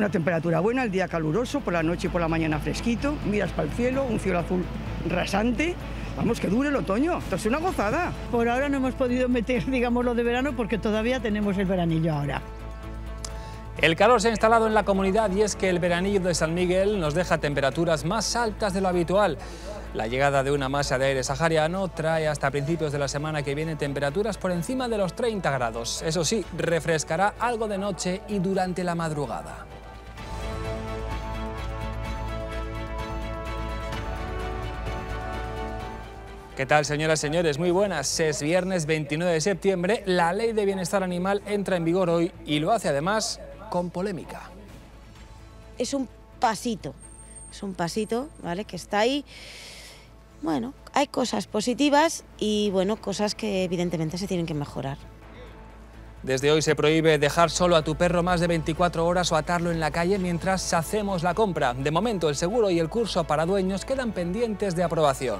Una temperatura buena, el día caluroso, por la noche y por la mañana fresquito, miras para el cielo, un cielo azul rasante. Vamos, que dure el otoño, esto es una gozada. Por ahora no hemos podido meter, digamos, lo de verano porque todavía tenemos el veranillo ahora. El calor se ha instalado en la comunidad y es que el veranillo de San Miguel nos deja temperaturas más altas de lo habitual. La llegada de una masa de aire sahariano trae hasta principios de la semana que viene temperaturas por encima de los 30 grados. Eso sí, refrescará algo de noche y durante la madrugada. ¿Qué tal, señoras y señores? Muy buenas. Es viernes 29 de septiembre. La Ley de Bienestar Animal entra en vigor hoy y lo hace además con polémica. Es un pasito, ¿vale? Que está ahí. Bueno, hay cosas positivas y, bueno, cosas que evidentemente se tienen que mejorar. Desde hoy se prohíbe dejar solo a tu perro más de 24 horas o atarlo en la calle mientras hacemos la compra. De momento, el seguro y el curso para dueños quedan pendientes de aprobación.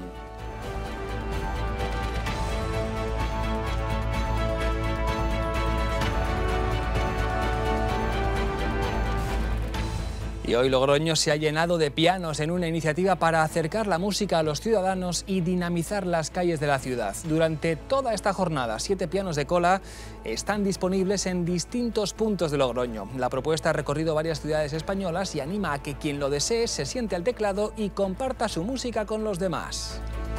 Y hoy Logroño se ha llenado de pianos en una iniciativa para acercar la música a los ciudadanos y dinamizar las calles de la ciudad. Durante toda esta jornada, 7 pianos de cola están disponibles en distintos puntos de Logroño. La propuesta ha recorrido varias ciudades españolas y anima a que quien lo desee se siente al teclado y comparta su música con los demás.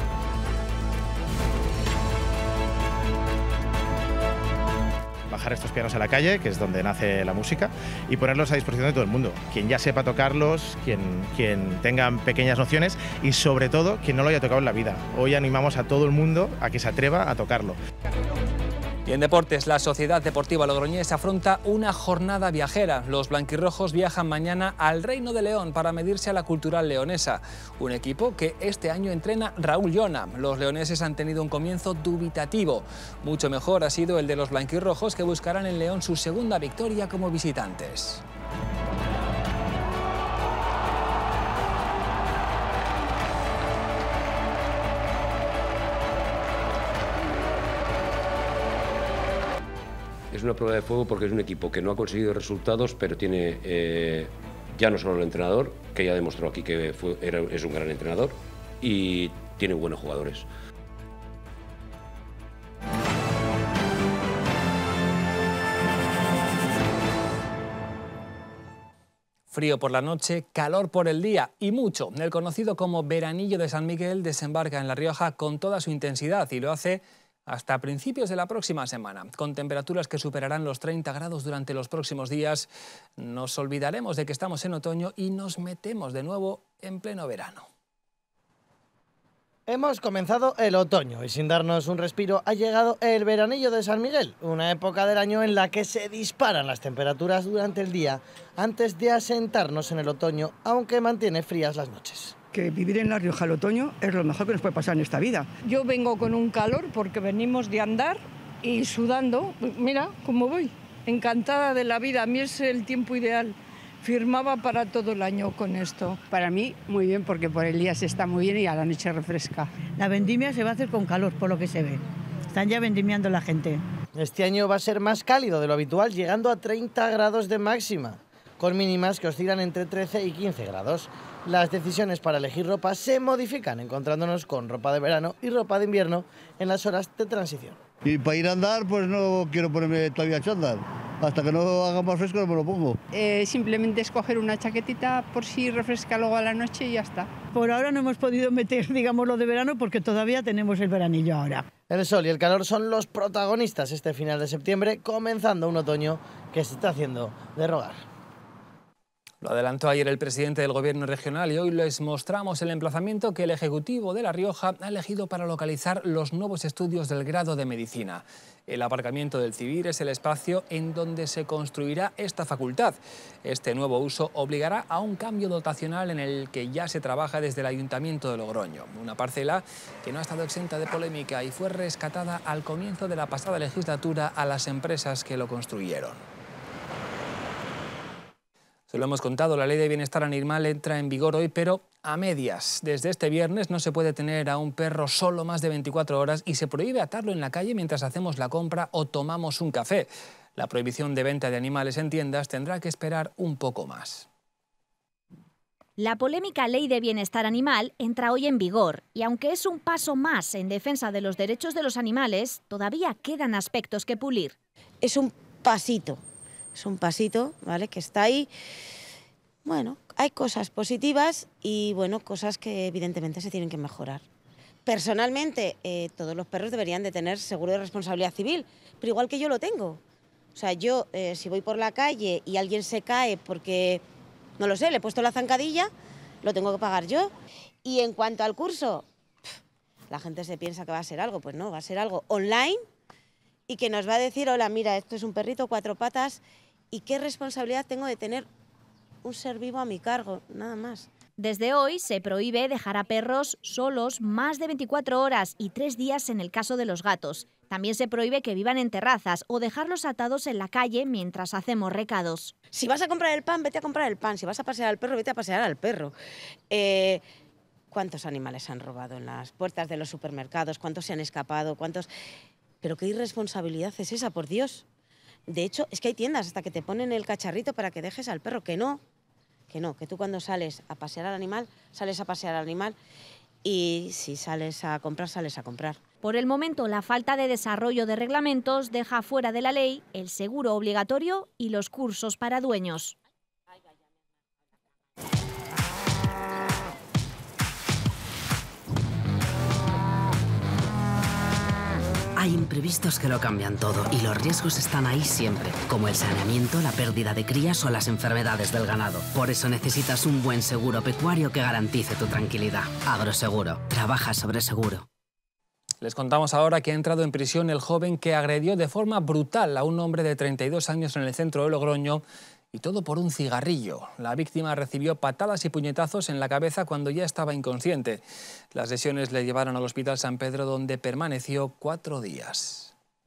Bajar estos pianos a la calle, que es donde nace la música, y ponerlos a disposición de todo el mundo. Quien ya sepa tocarlos, quien tenga pequeñas nociones y sobre todo quien no lo haya tocado en la vida. Hoy animamos a todo el mundo a que se atreva a tocarlo. Y en deportes, la Sociedad Deportiva Logroñés afronta una jornada viajera. Los blanquirrojos viajan mañana al Reino de León para medirse a la Cultural Leonesa, un equipo que este año entrena Raúl Llona. Los leoneses han tenido un comienzo dubitativo. Mucho mejor ha sido el de los blanquirrojos, que buscarán en León su segunda victoria como visitantes. Es una prueba de fuego porque es un equipo que no ha conseguido resultados, pero tiene ya no solo el entrenador, que ya demostró aquí que es un gran entrenador, y tiene buenos jugadores. Frío por la noche, calor por el día y mucho. El conocido como veranillo de San Miguel desembarca en La Rioja con toda su intensidad y lo hace hasta principios de la próxima semana. Con temperaturas que superarán los 30 grados durante los próximos días, nos olvidaremos de que estamos en otoño y nos metemos de nuevo en pleno verano. Hemos comenzado el otoño y sin darnos un respiro ha llegado el veranillo de San Miguel, una época del año en la que se disparan las temperaturas durante el día antes de asentarnos en el otoño, aunque mantiene frías las noches. Que vivir en La Rioja el otoño es lo mejor que nos puede pasar en esta vida. Yo vengo con un calor porque venimos de andar y sudando. Mira cómo voy, encantada de la vida. A mí es el tiempo ideal. Firmaba para todo el año con esto. Para mí, muy bien, porque por el día se está muy bien y a la noche refresca. La vendimia se va a hacer con calor, por lo que se ve. Están ya vendimiando la gente. Este año va a ser más cálido de lo habitual, llegando a 30 grados de máxima, con mínimas que oscilan entre 13 y 15 grados. Las decisiones para elegir ropa se modifican, encontrándonos con ropa de verano y ropa de invierno en las horas de transición. Y para ir a andar, pues no quiero ponerme todavía chándal. Hasta que no haga más fresco no me lo pongo. Simplemente escoger una chaquetita por si refresca luego a la noche y ya está. Por ahora no hemos podido meter, digamos, lo de verano porque todavía tenemos el veranillo ahora. El sol y el calor son los protagonistas este final de septiembre, comenzando un otoño que se está haciendo de rogar. Lo adelantó ayer el presidente del Gobierno regional y hoy les mostramos el emplazamiento que el Ejecutivo de La Rioja ha elegido para localizar los nuevos estudios del grado de Medicina. El aparcamiento del Civir es el espacio en donde se construirá esta facultad. Este nuevo uso obligará a un cambio dotacional en el que ya se trabaja desde el Ayuntamiento de Logroño. Una parcela que no ha estado exenta de polémica y fue rescatada al comienzo de la pasada legislatura a las empresas que lo construyeron. Se lo hemos contado, la Ley de Bienestar Animal entra en vigor hoy, pero a medias. Desde este viernes no se puede tener a un perro solo más de 24 horas y se prohíbe atarlo en la calle mientras hacemos la compra o tomamos un café. La prohibición de venta de animales en tiendas tendrá que esperar un poco más. La polémica Ley de Bienestar Animal entra hoy en vigor y aunque es un paso más en defensa de los derechos de los animales, todavía quedan aspectos que pulir. Es un pasito, ¿vale? Que está ahí. Bueno, hay cosas positivas y bueno, cosas que evidentemente se tienen que mejorar. Personalmente, todos los perros deberían de tener seguro de responsabilidad civil, pero igual que yo lo tengo. O sea, yo si voy por la calle y alguien se cae porque, no lo sé, le he puesto la zancadilla, lo tengo que pagar yo. Y en cuanto al curso, la gente se piensa que va a ser algo, pues no, va a ser algo online y que nos va a decir, hola, mira, esto es un perrito, 4 patas, y qué responsabilidad tengo de tener un ser vivo a mi cargo, nada más. Desde hoy se prohíbe dejar a perros solos más de 24 horas y 3 días en el caso de los gatos. También se prohíbe que vivan en terrazas o dejarlos atados en la calle mientras hacemos recados. Si vas a comprar el pan, vete a comprar el pan. Si vas a pasear al perro, vete a pasear al perro. ¿Cuántos animales han robado en las puertas de los supermercados? ¿Cuántos se han escapado? ¿Cuántos? Pero qué irresponsabilidad es esa, por Dios. De hecho, es que hay tiendas hasta que te ponen el cacharrito para que dejes al perro, que no, que tú cuando sales a pasear al animal, sales a pasear al animal y si sales a comprar, sales a comprar. Por el momento, la falta de desarrollo de reglamentos deja fuera de la ley el seguro obligatorio y los cursos para dueños. Hay imprevistos que lo cambian todo y los riesgos están ahí siempre, como el saneamiento, la pérdida de crías o las enfermedades del ganado. Por eso necesitas un buen seguro pecuario que garantice tu tranquilidad. Agroseguro. Trabaja sobre seguro. Les contamos ahora que ha entrado en prisión el joven que agredió de forma brutal a un hombre de 32 años en el centro de Logroño, y todo por un cigarrillo. La víctima recibió patadas y puñetazos en la cabeza cuando ya estaba inconsciente. Las lesiones le llevaron al Hospital San Pedro, donde permaneció 4 días.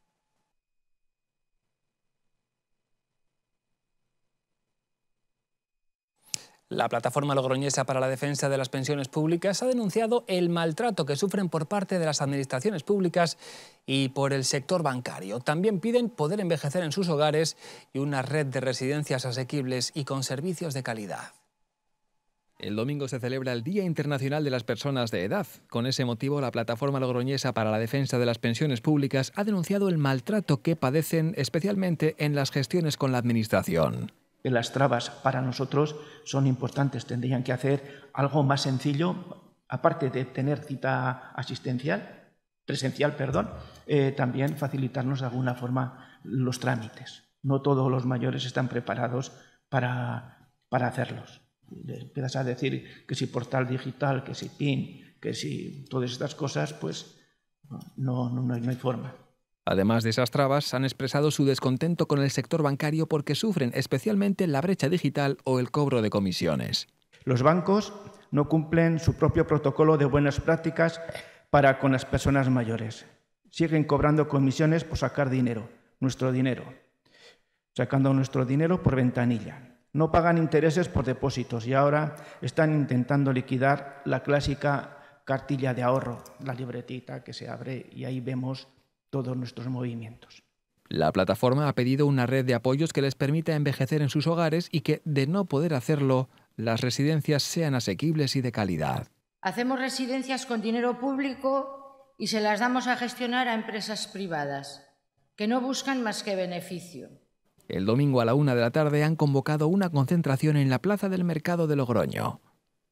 La Plataforma Logroñesa para la Defensa de las Pensiones Públicas ha denunciado el maltrato que sufren por parte de las administraciones públicas y por el sector bancario. También piden poder envejecer en sus hogares y una red de residencias asequibles y con servicios de calidad. El domingo se celebra el Día Internacional de las Personas de Edad. Con ese motivo, la Plataforma Logroñesa para la Defensa de las Pensiones Públicas ha denunciado el maltrato que padecen, especialmente en las gestiones con la Administración. Las trabas para nosotros son importantes. Tendrían que hacer algo más sencillo, aparte de tener cita presencial, también facilitarnos de alguna forma los trámites. No todos los mayores están preparados para hacerlos. Empiezas a decir que si portal digital, que si PIN, que si todas estas cosas, pues no hay forma. Además de esas trabas, han expresado su descontento con el sector bancario porque sufren especialmente la brecha digital o el cobro de comisiones. Los bancos no cumplen su propio protocolo de buenas prácticas para con las personas mayores. Siguen cobrando comisiones por sacar dinero, nuestro dinero, sacando nuestro dinero por ventanilla. No pagan intereses por depósitos y ahora están intentando liquidar la clásica cartilla de ahorro, la libretita que se abre y ahí vemos todos nuestros movimientos. La plataforma ha pedido una red de apoyos que les permita envejecer en sus hogares y que, de no poder hacerlo, las residencias sean asequibles y de calidad. Hacemos residencias con dinero público y se las damos a gestionar a empresas privadas, que no buscan más que beneficio. El domingo a la 1 de la tarde han convocado una concentración en la Plaza del Mercado de Logroño.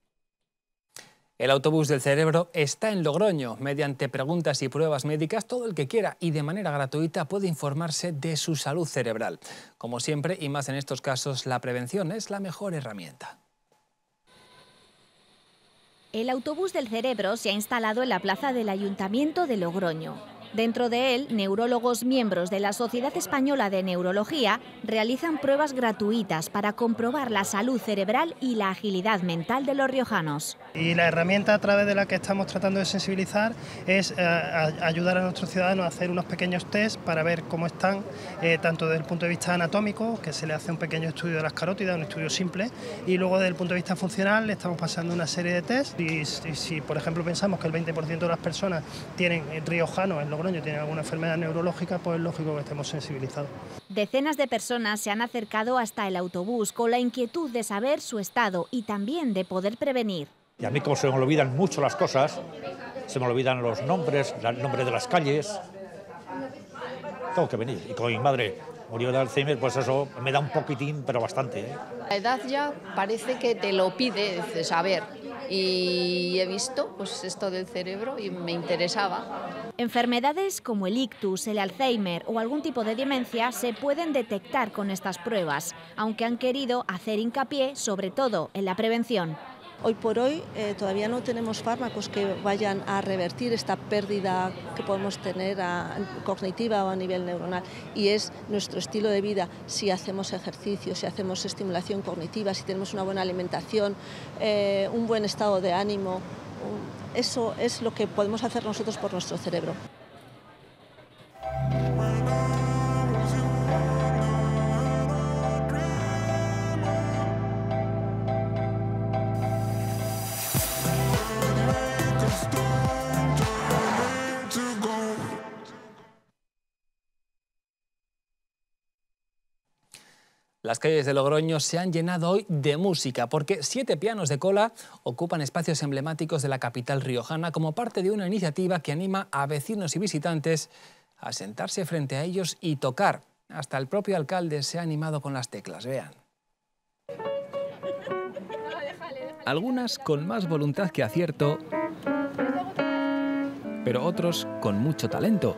El autobús del cerebro está en Logroño. Mediante preguntas y pruebas médicas, todo el que quiera y de manera gratuita puede informarse de su salud cerebral. Como siempre, y más en estos casos, la prevención es la mejor herramienta. El autobús del cerebro se ha instalado en la plaza del Ayuntamiento de Logroño. Dentro de él, neurólogos miembros de la Sociedad Española de Neurología realizan pruebas gratuitas para comprobar la salud cerebral y la agilidad mental de los riojanos. Y la herramienta a través de la que estamos tratando de sensibilizar es ayudar a nuestros ciudadanos a hacer unos pequeños test para ver cómo están, tanto desde el punto de vista anatómico, que se le hace un pequeño estudio de las carótidas, un estudio simple, y luego desde el punto de vista funcional le estamos pasando una serie de test y si por ejemplo pensamos que el 20% de las personas tienen riojanos en Logroño tienen alguna enfermedad neurológica, pues es lógico que estemos sensibilizados. Decenas de personas se han acercado hasta el autobús con la inquietud de saber su estado y también de poder prevenir. Y a mí, como se me olvidan mucho las cosas, se me olvidan los nombres, el nombre de las calles, tengo que venir. Y como mi madre murió de Alzheimer, pues eso me da un poquitín, pero bastante, ¿eh? La edad ya parece que te lo pide, dices, a ver, y he visto pues esto del cerebro y me interesaba. Enfermedades como el ictus, el Alzheimer o algún tipo de demencia se pueden detectar con estas pruebas, aunque han querido hacer hincapié sobre todo en la prevención. Hoy por hoy todavía no tenemos fármacos que vayan a revertir esta pérdida que podemos tener cognitiva o a nivel neuronal, y es nuestro estilo de vida. Si hacemos ejercicio, si hacemos estimulación cognitiva, si tenemos una buena alimentación, un buen estado de ánimo, eso es lo que podemos hacer nosotros por nuestro cerebro. Las calles de Logroño se han llenado hoy de música porque 7 pianos de cola ocupan espacios emblemáticos de la capital riojana como parte de una iniciativa que anima a vecinos y visitantes a sentarse frente a ellos y tocar. Hasta el propio alcalde se ha animado con las teclas, vean. Algunas con más voluntad que acierto, pero otros con mucho talento.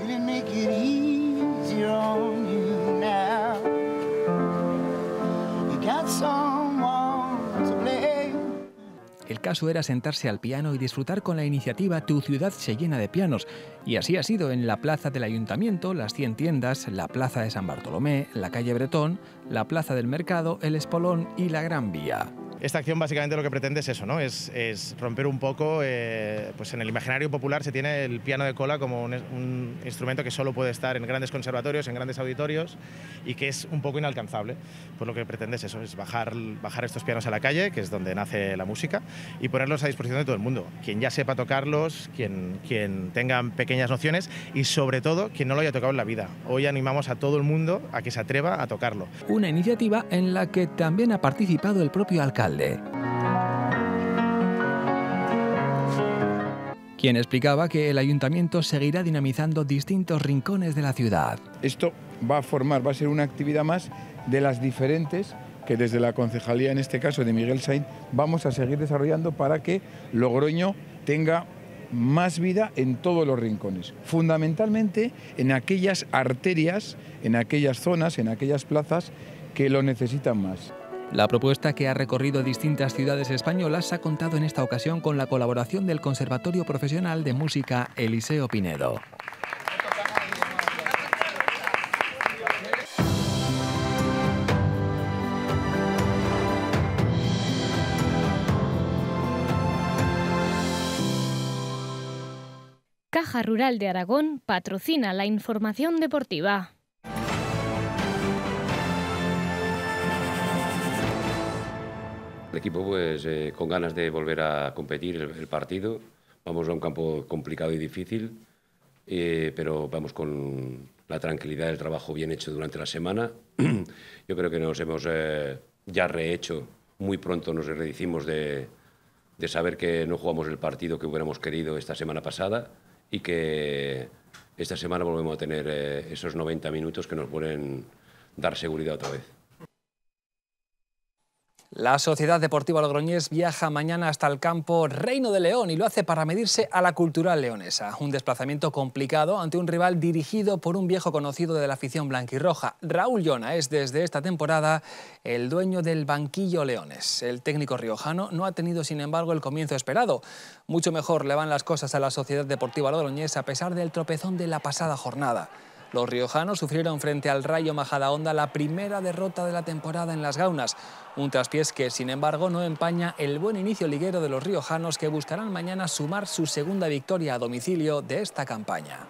El caso era sentarse al piano y disfrutar con la iniciativa Tu ciudad se llena de pianos. Y así ha sido en la plaza del Ayuntamiento, las 100 tiendas, la plaza de San Bartolomé, la calle Bretón, la plaza del Mercado, el Espolón y la Gran Vía. Esta acción básicamente lo que pretende es eso, ¿no? Es romper un poco, pues en el imaginario popular se tiene el piano de cola como un instrumento que solo puede estar en grandes conservatorios, en grandes auditorios y que es un poco inalcanzable. Pues lo que pretende es eso, es bajar estos pianos a la calle, que es donde nace la música, y ponerlos a disposición de todo el mundo. Quien ya sepa tocarlos, quien tenga pequeñas nociones y sobre todo quien no lo haya tocado en la vida. Hoy animamos a todo el mundo a que se atreva a tocarlo. Una iniciativa en la que también ha participado el propio alcalde, quien explicaba que el ayuntamiento seguirá dinamizando distintos rincones de la ciudad. Esto va a ser una actividad más de las diferentes que desde la concejalía, en este caso de Miguel Sainz, vamos a seguir desarrollando para que Logroño tenga más vida en todos los rincones, fundamentalmente en aquellas arterias, en aquellas zonas, en aquellas plazas que lo necesitan más. La propuesta, que ha recorrido distintas ciudades españolas, ha contado en esta ocasión con la colaboración del Conservatorio Profesional de Música Eliseo Pinedo. Caja Rural de Aragón patrocina la información deportiva. El equipo pues con ganas de volver a competir el partido. Vamos a un campo complicado y difícil, pero vamos con la tranquilidad del trabajo bien hecho durante la semana. Yo creo que nos hemos ya rehecho, muy pronto nos rehicimos de saber que no jugamos el partido que hubiéramos querido esta semana pasada y que esta semana volvemos a tener esos 90 minutos que nos pueden dar seguridad otra vez. La Sociedad Deportiva Logroñés viaja mañana hasta el campo Reino de León y lo hace para medirse a la Cultural leonesa. Un desplazamiento complicado ante un rival dirigido por un viejo conocido de la afición blanquirroja. Raúl Llona es desde esta temporada el dueño del banquillo leones. El técnico riojano no ha tenido, sin embargo, el comienzo esperado. Mucho mejor le van las cosas a la Sociedad Deportiva Logroñés a pesar del tropezón de la pasada jornada. Los riojanos sufrieron frente al Rayo Majadahonda la primera derrota de la temporada en las Gaunas. Un traspiés que, sin embargo, no empaña el buen inicio liguero de los riojanos, que buscarán mañana sumar su segunda victoria a domicilio de esta campaña.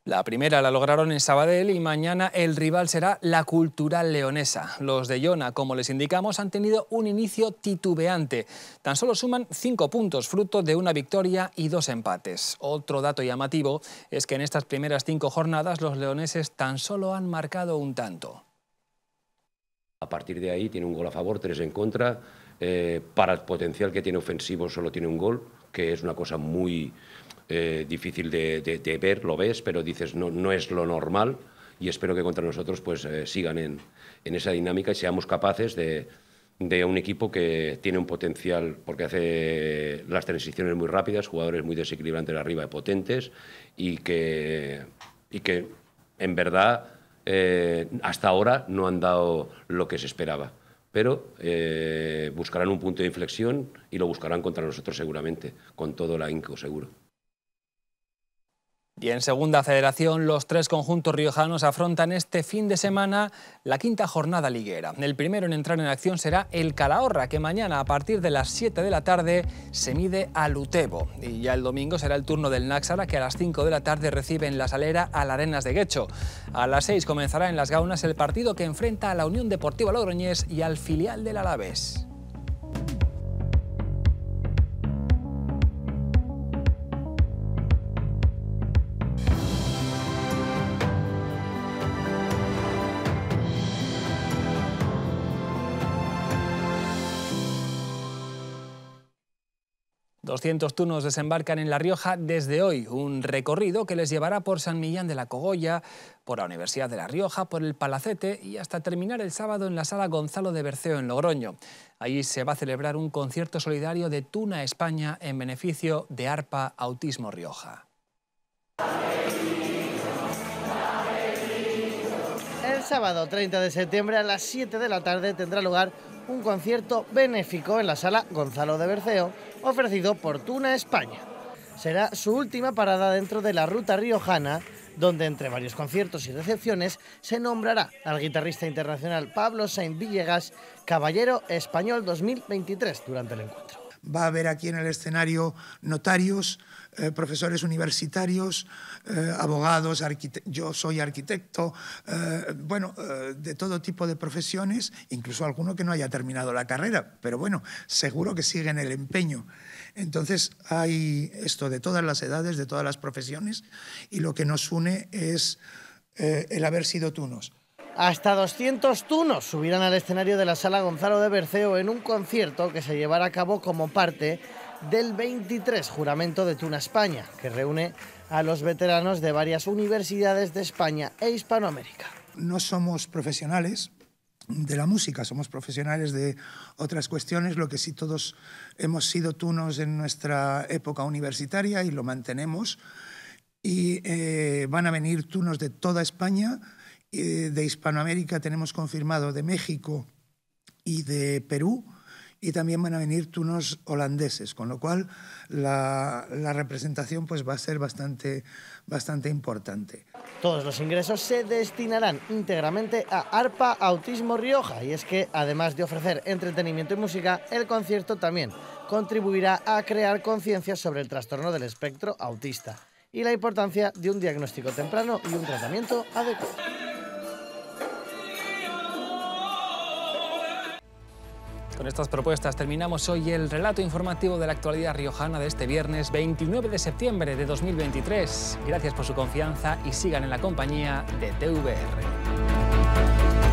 La primera la lograron en Sabadell y mañana el rival será la Cultural Leonesa. Los de Iona, como les indicamos, han tenido un inicio titubeante. Tan solo suman 5 puntos, fruto de una victoria y 2 empates. Otro dato llamativo es que en estas primeras 5 jornadas los leoneses tan solo han marcado un tanto. A partir de ahí tiene un gol a favor, 3 en contra. Para el potencial que tiene ofensivo solo tiene un gol, que es una cosa muy difícil de ver, lo ves, pero dices no es lo normal, y espero que contra nosotros pues sigan en esa dinámica y seamos capaces de un equipo que tiene un potencial, porque hace las transiciones muy rápidas, jugadores muy desequilibrantes arriba y potentes, y que en verdad hasta ahora no han dado lo que se esperaba. Pero buscarán un punto de inflexión y lo buscarán contra nosotros seguramente, con todo el ahínco seguro. Y en Segunda Federación, los 3 conjuntos riojanos afrontan este fin de semana la 5ª jornada liguera. El primero en entrar en acción será el Calahorra, que mañana a partir de las 7 de la tarde se mide al Utebo. Y ya el domingo será el turno del Náxara, que a las 5 de la tarde recibe en La Salera al Arenas de Guecho. A las 6 comenzará en Las Gaunas el partido que enfrenta a la Unión Deportiva Logroñés y al filial del Alavés. ...200 tunos desembarcan en La Rioja desde hoy, un recorrido que les llevará por San Millán de la Cogolla, por la Universidad de La Rioja, por el Palacete y hasta terminar el sábado en la Sala Gonzalo de Berceo en Logroño. Allí se va a celebrar un concierto solidario de Tuna España en beneficio de ARPA Autismo Rioja. El sábado 30 de septiembre a las 7 de la tarde tendrá lugar un concierto benéfico en la Sala Gonzalo de Berceo, ofrecido por Tuna España. Será su última parada dentro de la ruta riojana, donde entre varios conciertos y recepciones se nombrará al guitarrista internacional Pablo Sainz Villegas Caballero Español 2023 durante el encuentro. Va a haber aquí en el escenario notarios, profesores universitarios, abogados, yo soy arquitecto, de todo tipo de profesiones, incluso alguno que no haya terminado la carrera, pero bueno, seguro que siguen el empeño. Entonces hay esto de todas las edades, de todas las profesiones, y lo que nos une es el haber sido tunos. Hasta 200 tunos subirán al escenario de la Sala Gonzalo de Berceo en un concierto que se llevará a cabo como parte del 23 Juramento de Tuna España, que reúne a los veteranos de varias universidades de España e Hispanoamérica. No somos profesionales de la música, somos profesionales de otras cuestiones, lo que sí todos hemos sido tunos en nuestra época universitaria y lo mantenemos. Y van a venir tunos de toda España. De Hispanoamérica tenemos confirmado de México y de Perú, y también van a venir tunos holandeses, con lo cual la representación pues va a ser bastante importante. Todos los ingresos se destinarán íntegramente a ARPA Autismo Rioja, y es que además de ofrecer entretenimiento y música, el concierto también contribuirá a crear conciencia sobre el trastorno del espectro autista y la importancia de un diagnóstico temprano y un tratamiento adecuado. Con estas propuestas terminamos hoy el relato informativo de la actualidad riojana de este viernes 29 de septiembre de 2023. Gracias por su confianza y sigan en la compañía de TVR.